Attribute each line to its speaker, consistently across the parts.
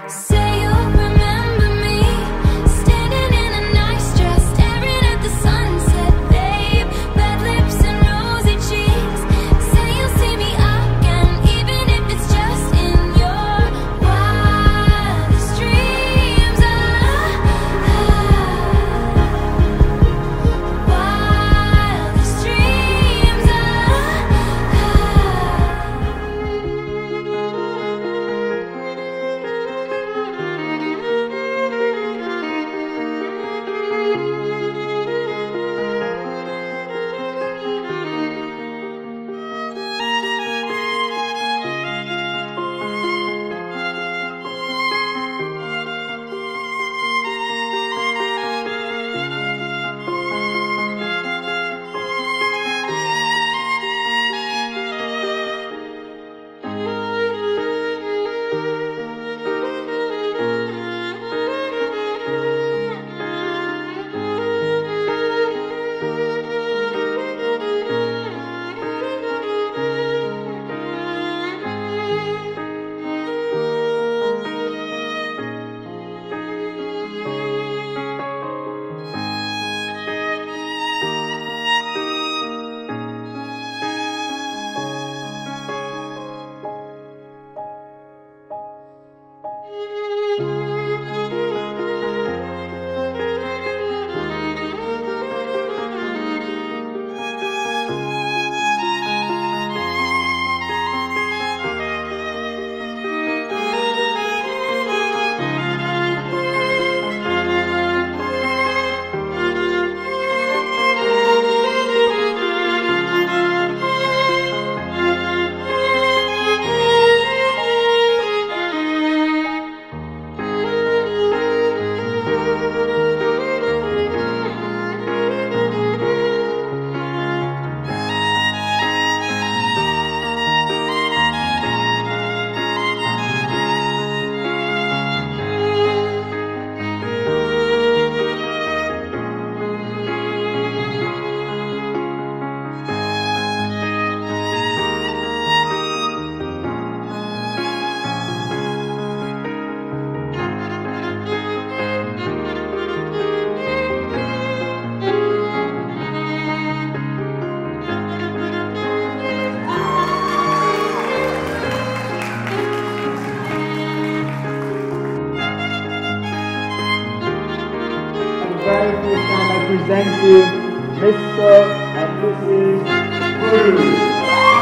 Speaker 1: Say you'll remember me, standing in a nice dress, staring at the sunset, babe. Red lips and rosy cheeks. Say you'll see me again, even if it's just in your wildest dreams. Wildest dreams.
Speaker 2: Very first time I present you Mr. and Mrs. Keri.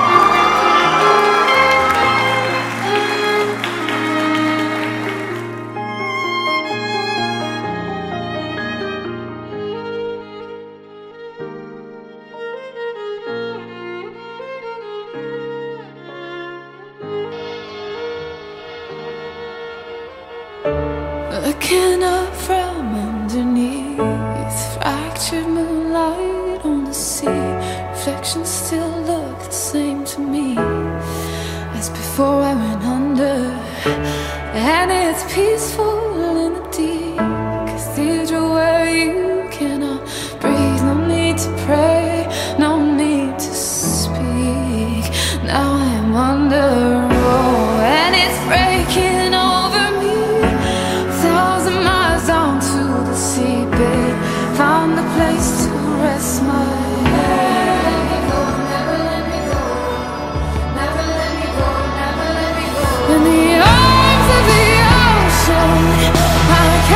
Speaker 1: Looking up from underneath, fractured moonlight on the sea. Reflections still look the same to me as before I went under. And it's peaceful in the deep cathedral where you cannot breathe. No need to pray, no need to speak. Now I'm under a roll and it's breaking over me. 1,000 miles down to the seabed, found a place to rest my head. Never let me go, never let me go, never let me go, never let me go. In the arms of the ocean, I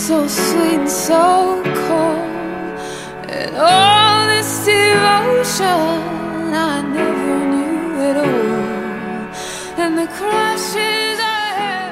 Speaker 1: so sweet and so cold, and all this devotion I never knew at all, and the crashes I had.